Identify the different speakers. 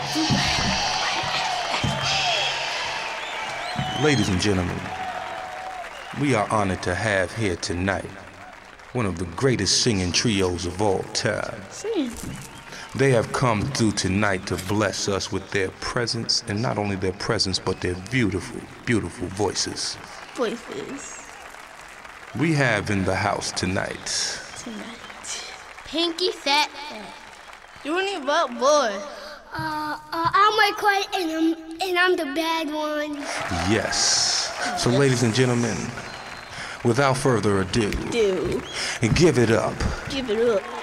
Speaker 1: Ladies and gentlemen, we are honored to have here tonight one of the greatest singing trios of all time. They have come through tonight to bless us with their presence, and not only their presence, but their beautiful, beautiful voices. We have in the house tonight
Speaker 2: Pinky Fat Uni Butt Boy.
Speaker 3: I'm McCoy, and I'm the bad one.
Speaker 1: Yes. So ladies and gentlemen, without further ado, give it up.
Speaker 2: Give it up.